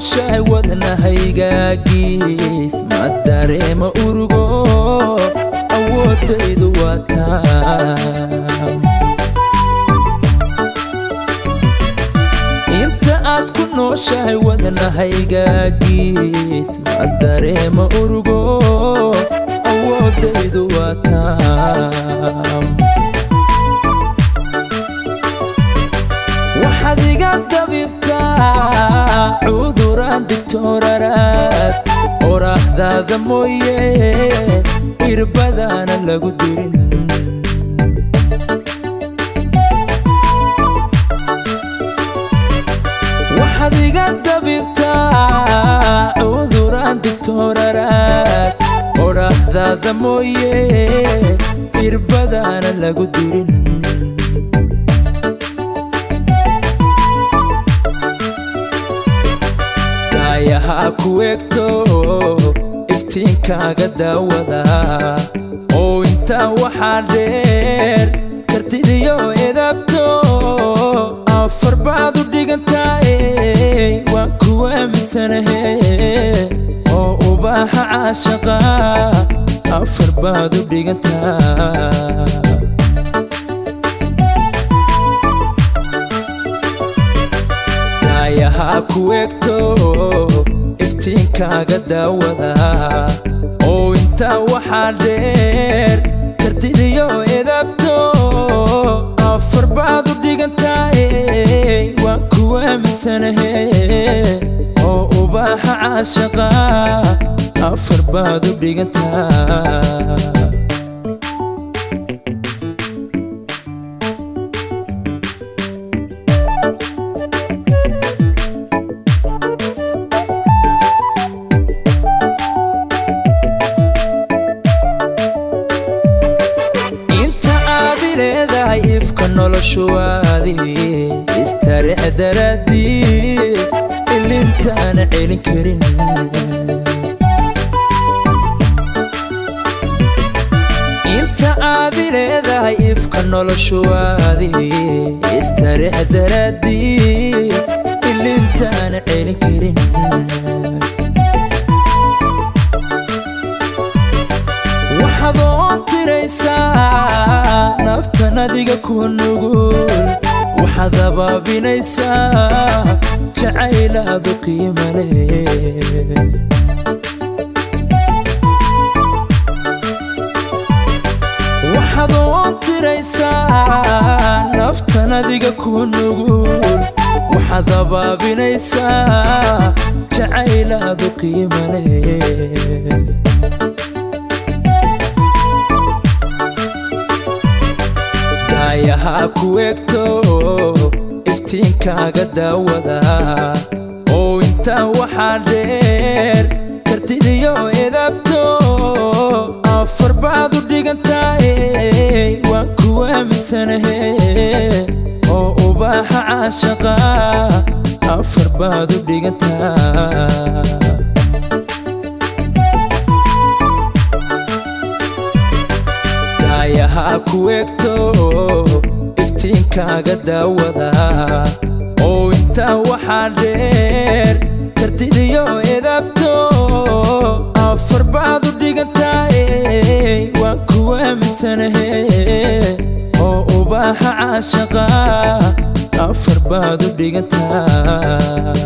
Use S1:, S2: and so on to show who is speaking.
S1: nooshahay wadnahaygaagis ma dareema urugo awoodaydu waa taam inta aad ku nooshahay wadnahaygaagis ma dareema urugo awoodaydu waa taam waxaad iga dabibtaa cuduraan digtooraraad oraahdaada mooye irbadaana lagu dirin waxaad iga dabibtaa cuduraan digtooraraad oraahdaada mooye irbadaana lagu dirin yaha ku egto iftiinkaaga daawada oo intaa waxaa dheer kartidiyo edabto afar baad u dhigantaay waan ku aaminsanahe oo ubaaxa caashaqa afar baad u dhigantaa yaha ku egto iftiinkaaga daawada oo intaa waxaa dheer kartidiyo edabto afar baad u dhigantaay waan ku aaminsanahe oo ubaaxa caashaqa afar baad u dhigantaa ifka noloshuwaadi istarix daraadii ilintaana celin karin inta aad leedahay ifka noloshuwaadi istarix daraadii ilintaana celin karin waxaad oo tiraysaa naftan adiga ku nugul waxaad abaabinaysaa jacaylaadu qiimo leh waxaad oo tiraysaa naftan adiga ku nugul waxaad abaabinaysaa jacaylaadu qiimo leh yaha ku egto iftiinkaaga daawada oo intaa waxaa dheer kartidiyo edabto afar baad u dhigantaay waan ku aaminsanahe oo ubaaxa caashaqa afar baad u dhigantaa yaha ku egto iftiinkaaga daawada oo intaa waxaa dheer kartidiyo edabto afar baad u dhigantaay waan ku aaminsanahe oo ubaaxa caashaqa afar baad u dhigantaa